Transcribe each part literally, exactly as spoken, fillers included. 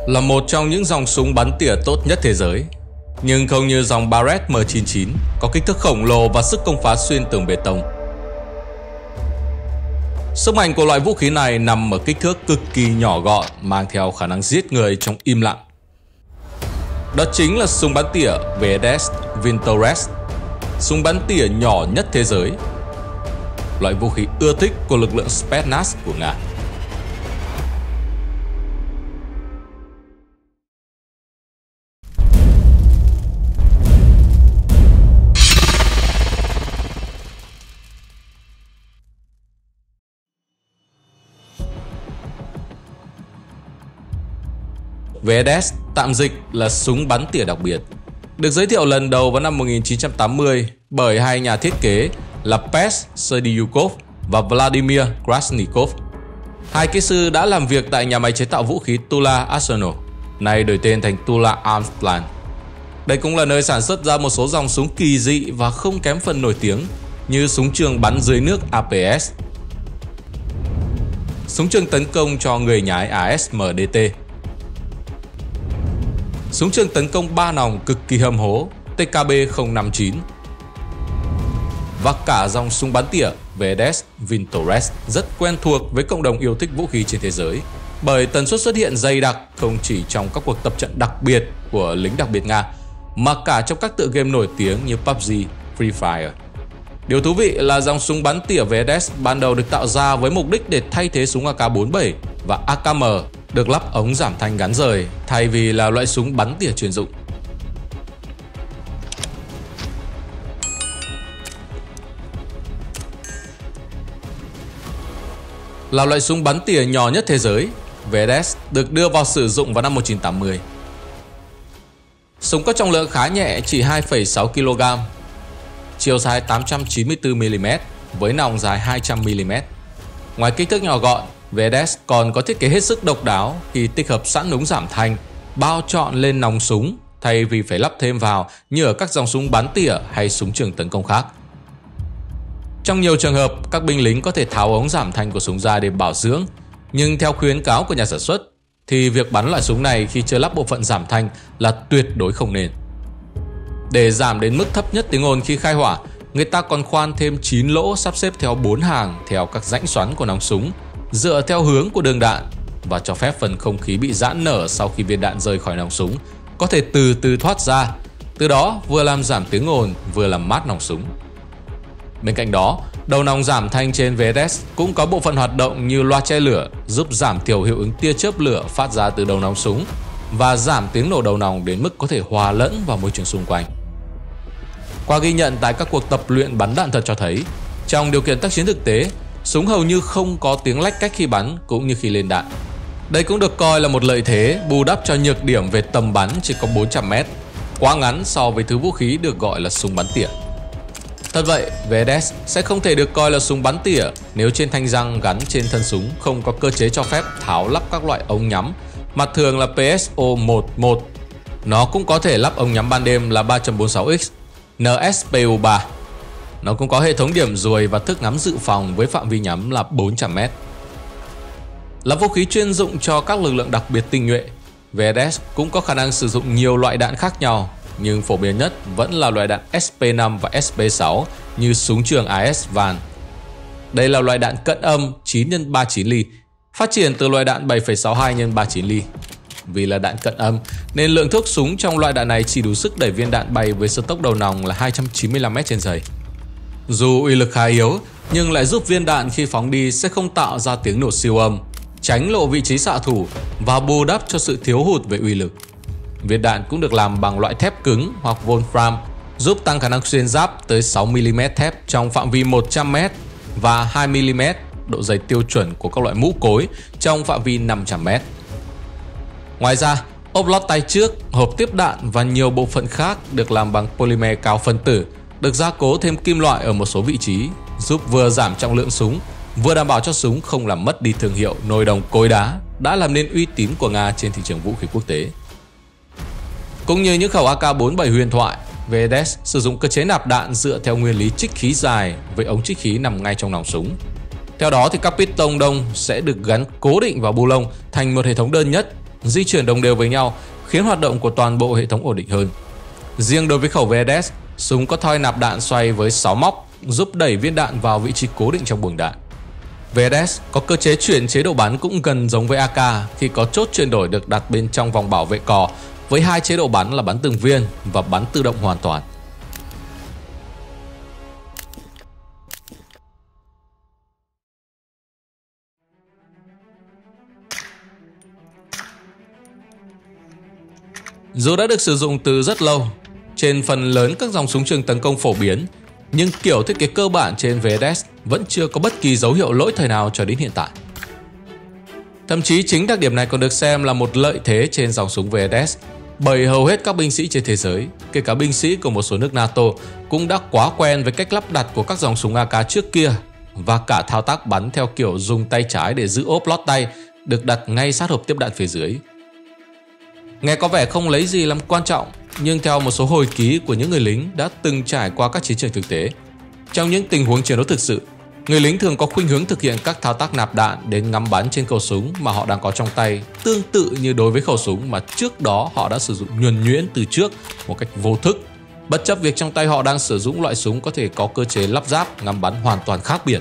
là một trong những dòng súng bắn tỉa tốt nhất thế giới, nhưng không như dòng Barrett M chín chín có kích thước khổng lồ và sức công phá xuyên tường bê tông. Sức mạnh của loại vũ khí này nằm ở kích thước cực kỳ nhỏ gọn, mang theo khả năng giết người trong im lặng. Đó chính là súng bắn tỉa vê ét ét Vintorez, súng bắn tỉa nhỏ nhất thế giới, loại vũ khí ưa thích của lực lượng Spetsnaz của Nga. vê ét ét tạm dịch là súng bắn tỉa đặc biệt, được giới thiệu lần đầu vào năm một nghìn chín trăm tám mươi bởi hai nhà thiết kế là Pes Serdyukov và Vladimir Krasnikov. Hai kỹ sư đã làm việc tại nhà máy chế tạo vũ khí Tula Arsenal, nay đổi tên thành Tula Arms Plant. Đây cũng là nơi sản xuất ra một số dòng súng kỳ dị và không kém phần nổi tiếng như súng trường bắn dưới nước a pê ét, súng trường tấn công cho người nhái a ét em đê tê, súng trường tấn công ba nòng cực kỳ hầm hố tê ca bê không năm chín và cả dòng súng bắn tỉa vê ét ét Vintorez rất quen thuộc với cộng đồng yêu thích vũ khí trên thế giới, bởi tần suất xuất hiện dày đặc không chỉ trong các cuộc tập trận đặc biệt của lính đặc biệt Nga mà cả trong các tựa game nổi tiếng như pê u bê giê, Free Fire. Điều thú vị là dòng súng bắn tỉa vê ét ét ban đầu được tạo ra với mục đích để thay thế súng a ca bốn mươi bảy và a ca em được lắp ống giảm thanh gắn rời thay vì là loại súng bắn tỉa chuyên dụng. Là loại súng bắn tỉa nhỏ nhất thế giới, vê ét ét được đưa vào sử dụng vào năm một nghìn chín trăm tám mươi. Súng có trọng lượng khá nhẹ, chỉ hai phẩy sáu ki lô gam, chiều dài tám trăm chín mươi tư mi li mét với nòng dài hai trăm mi li mét. Ngoài kích thước nhỏ gọn, vê ét ét còn có thiết kế hết sức độc đáo khi tích hợp sẵn ống giảm thanh bao trọn lên nòng súng thay vì phải lắp thêm vào như ở các dòng súng bắn tỉa hay súng trường tấn công khác. Trong nhiều trường hợp, các binh lính có thể tháo ống giảm thanh của súng ra để bảo dưỡng, nhưng theo khuyến cáo của nhà sản xuất thì việc bắn loại súng này khi chưa lắp bộ phận giảm thanh là tuyệt đối không nên. Để giảm đến mức thấp nhất tiếng ồn khi khai hỏa, người ta còn khoan thêm chín lỗ sắp xếp theo bốn hàng theo các rãnh xoắn của nòng súng, dựa theo hướng của đường đạn và cho phép phần không khí bị giãn nở sau khi viên đạn rời khỏi nòng súng có thể từ từ thoát ra, từ đó vừa làm giảm tiếng ồn vừa làm mát nòng súng. Bên cạnh đó, đầu nòng giảm thanh trên vê ét ét cũng có bộ phận hoạt động như loa che lửa, giúp giảm thiểu hiệu ứng tia chớp lửa phát ra từ đầu nòng súng và giảm tiếng nổ đầu nòng đến mức có thể hòa lẫn vào môi trường xung quanh. Qua ghi nhận tại các cuộc tập luyện bắn đạn thật cho thấy, trong điều kiện tác chiến thực tế, súng hầu như không có tiếng lách cách khi bắn cũng như khi lên đạn. Đây cũng được coi là một lợi thế bù đắp cho nhược điểm về tầm bắn chỉ có bốn trăm mét, quá ngắn so với thứ vũ khí được gọi là súng bắn tỉa. Thật vậy, vê ét ét sẽ không thể được coi là súng bắn tỉa nếu trên thanh răng gắn trên thân súng không có cơ chế cho phép tháo lắp các loại ống nhắm, mà thường là pê ét o mười một. Nó cũng có thể lắp ống nhắm ban đêm là ba chấm bốn sáu x, en ét pê u ba. Nó cũng có hệ thống điểm ruồi và thước ngắm dự phòng với phạm vi nhắm là bốn trăm mét. Là vũ khí chuyên dụng cho các lực lượng đặc biệt tinh nhuệ, vê ét ét cũng có khả năng sử dụng nhiều loại đạn khác nhau, nhưng phổ biến nhất vẫn là loại đạn ét pê năm và ét pê sáu như súng trường a ét Van. Đây là loại đạn cận âm chín nhân ba mươi chín ly, phát triển từ loại đạn bảy phẩy sáu hai nhân ba mươi chín ly. Vì là đạn cận âm nên lượng thuốc súng trong loại đạn này chỉ đủ sức đẩy viên đạn bay với số tốc đầu nòng là hai trăm chín mươi lăm mét trên giây. Dù uy lực khá yếu nhưng lại giúp viên đạn khi phóng đi sẽ không tạo ra tiếng nổ siêu âm, tránh lộ vị trí xạ thủ và bù đắp cho sự thiếu hụt về uy lực. Viên đạn cũng được làm bằng loại thép cứng hoặc Wolfram, giúp tăng khả năng xuyên giáp tới sáu mi li mét thép trong phạm vi một trăm mét và hai mi li mét độ dày tiêu chuẩn của các loại mũ cối trong phạm vi năm trăm mét. Ngoài ra, ốp lót tay trước, hộp tiếp đạn và nhiều bộ phận khác được làm bằng polymer cao phân tử, được gia cố thêm kim loại ở một số vị trí, giúp vừa giảm trọng lượng súng, vừa đảm bảo cho súng không làm mất đi thương hiệu nồi đồng cối đá đã làm nên uy tín của Nga trên thị trường vũ khí quốc tế. Cũng như những khẩu a ca bốn mươi bảy huyền thoại, vê ét ét sử dụng cơ chế nạp đạn dựa theo nguyên lý trích khí dài với ống trích khí nằm ngay trong nòng súng. Theo đó thì các piston đông sẽ được gắn cố định vào bu lông thành một hệ thống đơn nhất, di chuyển đồng đều với nhau, khiến hoạt động của toàn bộ hệ thống ổn định hơn. Riêng đối với khẩu vê ét ét, súng có thoi nạp đạn xoay với sáu móc, giúp đẩy viên đạn vào vị trí cố định trong buồng đạn. vê ét ét có cơ chế chuyển chế độ bắn cũng gần giống với a ca khi có chốt chuyển đổi được đặt bên trong vòng bảo vệ cò với hai chế độ bắn là bắn từng viên và bắn tự động hoàn toàn. Dù đã được sử dụng từ rất lâu trên phần lớn các dòng súng trường tấn công phổ biến, nhưng kiểu thiết kế cơ bản trên vê ét ét vẫn chưa có bất kỳ dấu hiệu lỗi thời nào cho đến hiện tại. Thậm chí chính đặc điểm này còn được xem là một lợi thế trên dòng súng vê ét ét, bởi hầu hết các binh sĩ trên thế giới, kể cả binh sĩ của một số nước NATO, cũng đã quá quen với cách lắp đặt của các dòng súng a ca trước kia, và cả thao tác bắn theo kiểu dùng tay trái để giữ ốp lót tay được đặt ngay sát hộp tiếp đạn phía dưới. Nghe có vẻ không lấy gì làm quan trọng, nhưng theo một số hồi ký của những người lính đã từng trải qua các chiến trường thực tế, trong những tình huống chiến đấu thực sự, người lính thường có khuynh hướng thực hiện các thao tác nạp đạn đến ngắm bắn trên khẩu súng mà họ đang có trong tay, tương tự như đối với khẩu súng mà trước đó họ đã sử dụng nhuần nhuyễn từ trước một cách vô thức, bất chấp việc trong tay họ đang sử dụng loại súng có thể có cơ chế lắp ráp ngắm bắn hoàn toàn khác biệt.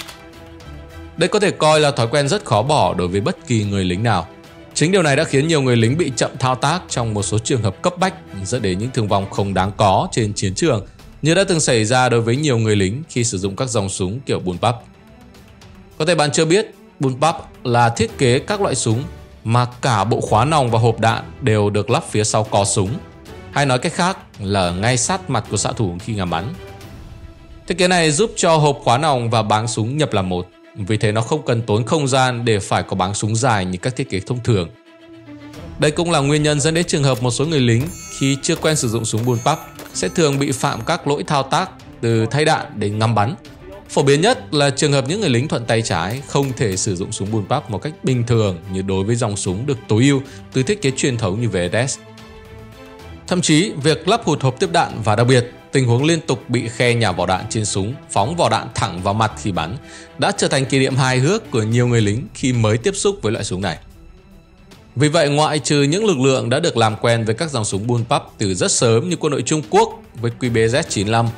Đây có thể coi là thói quen rất khó bỏ đối với bất kỳ người lính nào. Chính điều này đã khiến nhiều người lính bị chậm thao tác trong một số trường hợp cấp bách, dẫn đến những thương vong không đáng có trên chiến trường, như đã từng xảy ra đối với nhiều người lính khi sử dụng các dòng súng kiểu bullpup. Có thể bạn chưa biết, bullpup là thiết kế các loại súng mà cả bộ khóa nòng và hộp đạn đều được lắp phía sau cò súng, hay nói cách khác là ngay sát mặt của xạ thủ khi ngắm bắn. Thiết kế này giúp cho hộp khóa nòng và báng súng nhập làm một, vì thế nó không cần tốn không gian để phải có báng súng dài như các thiết kế thông thường. Đây cũng là nguyên nhân dẫn đến trường hợp một số người lính khi chưa quen sử dụng súng bullpup sẽ thường bị phạm các lỗi thao tác từ thay đạn đến ngắm bắn. Phổ biến nhất là trường hợp những người lính thuận tay trái không thể sử dụng súng bullpup một cách bình thường như đối với dòng súng được tối ưu từ thiết kế truyền thống như vê ét ét. Thậm chí, việc lắp hụt hộp tiếp đạn và đặc biệt tình huống liên tục bị khe nhả vỏ đạn trên súng, phóng vỏ đạn thẳng vào mặt khi bắn đã trở thành kỷ niệm hài hước của nhiều người lính khi mới tiếp xúc với loại súng này. Vì vậy, ngoại trừ những lực lượng đã được làm quen với các dòng súng bullpup từ rất sớm như quân đội Trung Quốc với quy bê Z chín lăm,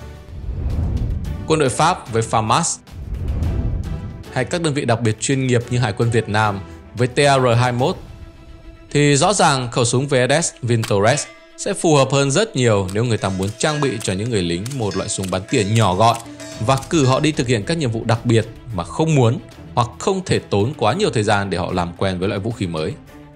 quân đội Pháp với FAMAS, hay các đơn vị đặc biệt chuyên nghiệp như Hải quân Việt Nam với T A R hai mươi mốt, thì rõ ràng khẩu súng vê ét ét Vintores sẽ phù hợp hơn rất nhiều nếu người ta muốn trang bị cho những người lính một loại súng bắn tỉa nhỏ gọn và cử họ đi thực hiện các nhiệm vụ đặc biệt mà không muốn hoặc không thể tốn quá nhiều thời gian để họ làm quen với loại vũ khí mới.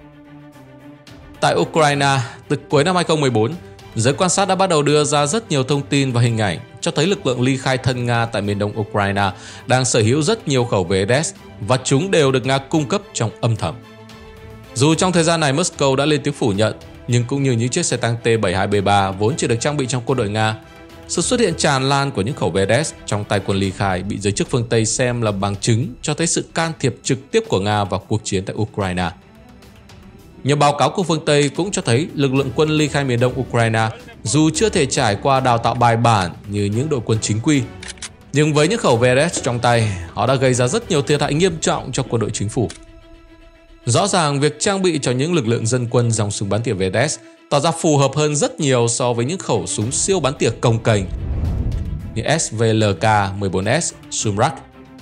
Tại Ukraine, từ cuối năm hai không một bốn, giới quan sát đã bắt đầu đưa ra rất nhiều thông tin và hình ảnh cho thấy lực lượng ly khai thân Nga tại miền đông Ukraine đang sở hữu rất nhiều khẩu vê ét ét và chúng đều được Nga cung cấp trong âm thầm. Dù trong thời gian này Moscow đã lên tiếng phủ nhận, nhưng cũng như những chiếc xe tăng T bảy hai B ba vốn chỉ được trang bị trong quân đội Nga, sự xuất hiện tràn lan của những khẩu vê ét ét trong tay quân ly khai bị giới chức phương Tây xem là bằng chứng cho thấy sự can thiệp trực tiếp của Nga vào cuộc chiến tại Ukraine. Nhiều báo cáo của phương Tây cũng cho thấy lực lượng quân ly khai miền đông Ukraine dù chưa thể trải qua đào tạo bài bản như những đội quân chính quy, nhưng với những khẩu vê ét ét trong tay, họ đã gây ra rất nhiều thiệt hại nghiêm trọng cho quân đội chính phủ. Rõ ràng việc trang bị cho những lực lượng dân quân dòng súng bắn tỉa vê ét ét tỏ ra phù hợp hơn rất nhiều so với những khẩu súng siêu bắn tỉa cồng kềnh như S V L K mười bốn S Sumrak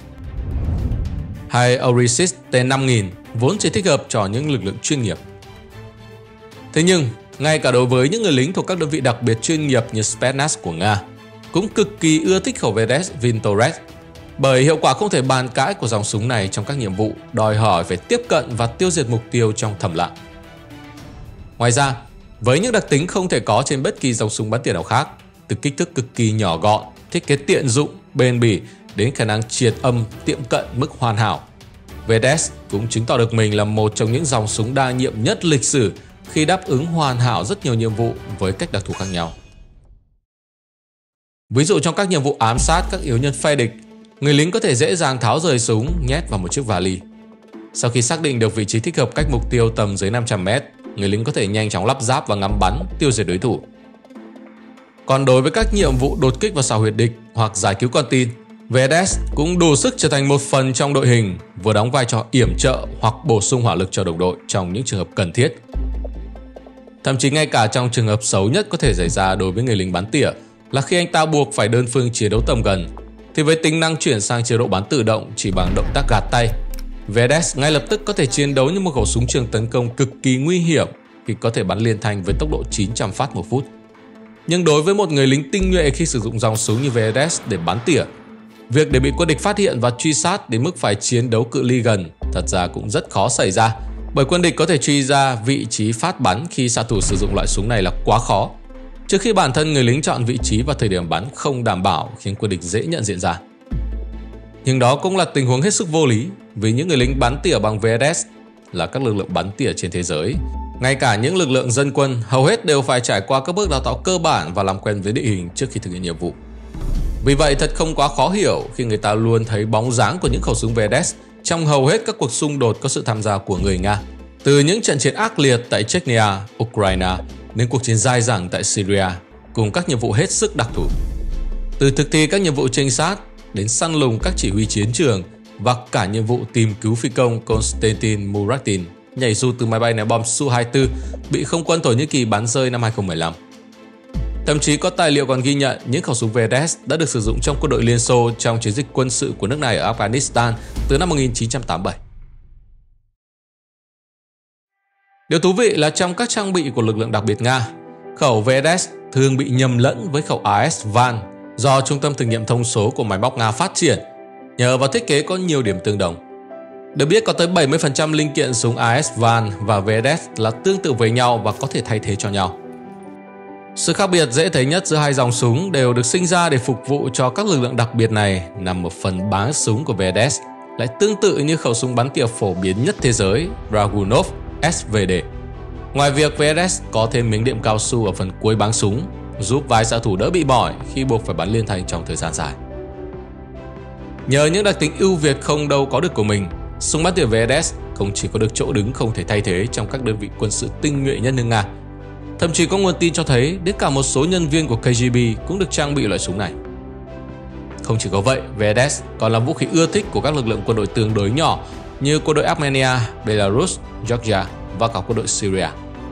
hay Orysis T năm nghìn vốn chỉ thích hợp cho những lực lượng chuyên nghiệp. Thế nhưng, ngay cả đối với những người lính thuộc các đơn vị đặc biệt chuyên nghiệp như Spetsnaz của Nga cũng cực kỳ ưa thích khẩu vê ét ét Vintores, bởi hiệu quả không thể bàn cãi của dòng súng này trong các nhiệm vụ đòi hỏi phải tiếp cận và tiêu diệt mục tiêu trong thầm lặng. Ngoài ra, với những đặc tính không thể có trên bất kỳ dòng súng bắn tỉa nào khác, từ kích thước cực kỳ nhỏ gọn, thiết kế tiện dụng, bền bỉ đến khả năng triệt âm tiệm cận mức hoàn hảo, vê ét ét cũng chứng tỏ được mình là một trong những dòng súng đa nhiệm nhất lịch sử khi đáp ứng hoàn hảo rất nhiều nhiệm vụ với cách đặc thù khác nhau. Ví dụ trong các nhiệm vụ ám sát các yếu nhân phe địch, người lính có thể dễ dàng tháo rời súng nhét vào một chiếc vali. Sau khi xác định được vị trí thích hợp cách mục tiêu tầm dưới năm trăm mét, người lính có thể nhanh chóng lắp ráp và ngắm bắn, tiêu diệt đối thủ. Còn đối với các nhiệm vụ đột kích vào xào huyệt địch hoặc giải cứu con tin, vê ét ét cũng đủ sức trở thành một phần trong đội hình, vừa đóng vai trò yểm trợ hoặc bổ sung hỏa lực cho đồng đội trong những trường hợp cần thiết. Thậm chí ngay cả trong trường hợp xấu nhất có thể xảy ra đối với người lính bắn tỉa là khi anh ta buộc phải đơn phương chiến đấu tầm gần, thì với tính năng chuyển sang chế độ bắn tự động chỉ bằng động tác gạt tay, vê ét ét ngay lập tức có thể chiến đấu như một khẩu súng trường tấn công cực kỳ nguy hiểm khi có thể bắn liên thanh với tốc độ chín trăm phát một phút. Nhưng đối với một người lính tinh nhuệ khi sử dụng dòng súng như vê ét ét để bắn tỉa, việc để bị quân địch phát hiện và truy sát đến mức phải chiến đấu cự ly gần thật ra cũng rất khó xảy ra, bởi quân địch có thể truy ra vị trí phát bắn khi xạ thủ sử dụng loại súng này là quá khó, trước khi bản thân người lính chọn vị trí và thời điểm bắn không đảm bảo khiến quân địch dễ nhận diện ra. Nhưng đó cũng là tình huống hết sức vô lý, vì những người lính bắn tỉa bằng vê ét ét là các lực lượng bắn tỉa trên thế giới. Ngay cả những lực lượng dân quân hầu hết đều phải trải qua các bước đào tạo cơ bản và làm quen với địa hình trước khi thực hiện nhiệm vụ. Vì vậy thật không quá khó hiểu khi người ta luôn thấy bóng dáng của những khẩu súng vê ét ét trong hầu hết các cuộc xung đột có sự tham gia của người Nga. Từ những trận chiến ác liệt tại Chechnya, Ukraine đến cuộc chiến dai dẳng tại Syria cùng các nhiệm vụ hết sức đặc thù. Từ thực thi các nhiệm vụ trinh sát đến săn lùng các chỉ huy chiến trường và cả nhiệm vụ tìm cứu phi công Konstantin Muratin nhảy dù từ máy bay ném bom Su hai mươi tư bị không quân Thổ Nhĩ Kỳ bắn rơi năm hai không một năm. Thậm chí có tài liệu còn ghi nhận những khẩu súng vê ét ét đã được sử dụng trong quân đội Liên Xô trong chiến dịch quân sự của nước này ở Afghanistan từ năm một nghìn chín trăm tám mươi bảy. Điều thú vị là trong các trang bị của lực lượng đặc biệt Nga, khẩu vê ét ét thường bị nhầm lẫn với khẩu a ét Van do Trung tâm thử nghiệm thông số của máy móc Nga phát triển, nhờ vào thiết kế có nhiều điểm tương đồng. Được biết có tới bảy mươi phần trăm linh kiện súng a ét Van và vê ét ét là tương tự với nhau và có thể thay thế cho nhau. Sự khác biệt dễ thấy nhất giữa hai dòng súng đều được sinh ra để phục vụ cho các lực lượng đặc biệt này nằm ở phần báng súng của vê ét ét, lại tương tự như khẩu súng bắn tỉa phổ biến nhất thế giới Dragunov ét vê đê. Ngoài việc vê ét ét có thêm miếng đệm cao su ở phần cuối báng súng, giúp vai xạ thủ đỡ bị mỏi khi buộc phải bắn liên thanh trong thời gian dài. Nhờ những đặc tính ưu việt không đâu có được của mình, súng bắn tỉa vê ét ét không chỉ có được chỗ đứng không thể thay thế trong các đơn vị quân sự tinh nhuệ nhất nước Nga. Thậm chí có nguồn tin cho thấy đến cả một số nhân viên của ca giê bê cũng được trang bị loại súng này. Không chỉ có vậy, vê ét ét còn là vũ khí ưa thích của các lực lượng quân đội tương đối nhỏ như quân đội Armenia, Belarus, Georgia và cả quân đội Syria.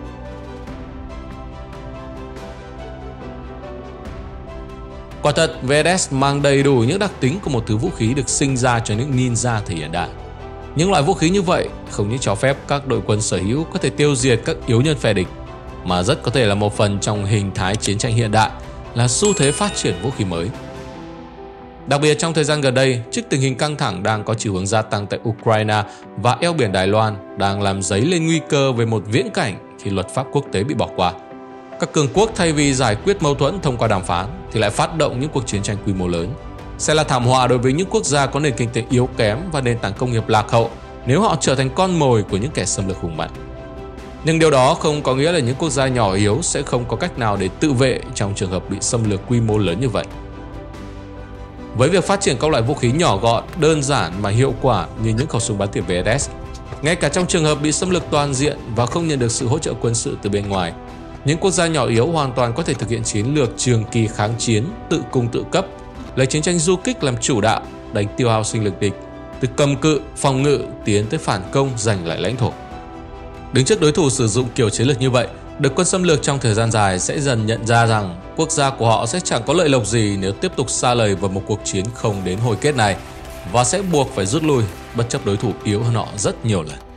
Quả thật, vê ét ét mang đầy đủ những đặc tính của một thứ vũ khí được sinh ra cho những ninja thời hiện đại. Những loại vũ khí như vậy không những cho phép các đội quân sở hữu có thể tiêu diệt các yếu nhân phe địch, mà rất có thể là một phần trong hình thái chiến tranh hiện đại, là xu thế phát triển vũ khí mới. Đặc biệt trong thời gian gần đây, trước tình hình căng thẳng đang có chiều hướng gia tăng tại Ukraine và eo biển Đài Loan đang làm dấy lên nguy cơ về một viễn cảnh khi luật pháp quốc tế bị bỏ qua. Các cường quốc thay vì giải quyết mâu thuẫn thông qua đàm phán thì lại phát động những cuộc chiến tranh quy mô lớn, sẽ là thảm họa đối với những quốc gia có nền kinh tế yếu kém và nền tảng công nghiệp lạc hậu nếu họ trở thành con mồi của những kẻ xâm lược hùng mạnh. Nhưng điều đó không có nghĩa là những quốc gia nhỏ yếu sẽ không có cách nào để tự vệ trong trường hợp bị xâm lược quy mô lớn như vậy. Với việc phát triển các loại vũ khí nhỏ gọn, đơn giản mà hiệu quả như những khẩu súng bắn tỉa vê ét ét, ngay cả trong trường hợp bị xâm lược toàn diện và không nhận được sự hỗ trợ quân sự từ bên ngoài, những quốc gia nhỏ yếu hoàn toàn có thể thực hiện chiến lược trường kỳ kháng chiến, tự cung tự cấp, lấy chiến tranh du kích làm chủ đạo, đánh tiêu hao sinh lực địch, từ cầm cự, phòng ngự tiến tới phản công giành lại lãnh thổ. Đứng trước đối thủ sử dụng kiểu chiến lược như vậy, đội quân xâm lược trong thời gian dài sẽ dần nhận ra rằng quốc gia của họ sẽ chẳng có lợi lộc gì nếu tiếp tục sa lầy vào một cuộc chiến không đến hồi kết này, và sẽ buộc phải rút lui bất chấp đối thủ yếu hơn họ rất nhiều lần.